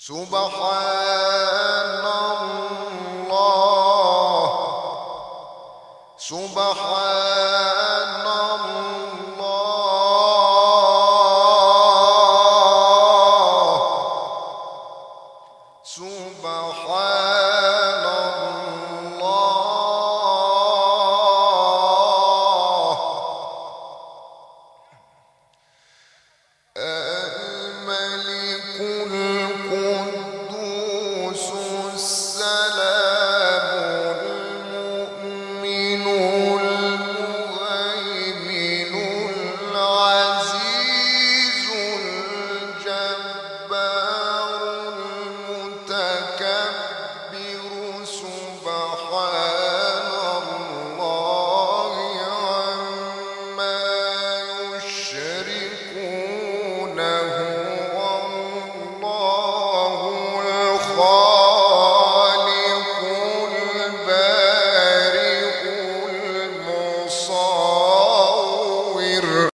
سبحان الله سبحان الله سبحان الله الملك القدوس السلام المؤمن المهيمن العزيز الجبار المتكبر سبحان الله عما يشركون هو الله الخالق البارئ المصور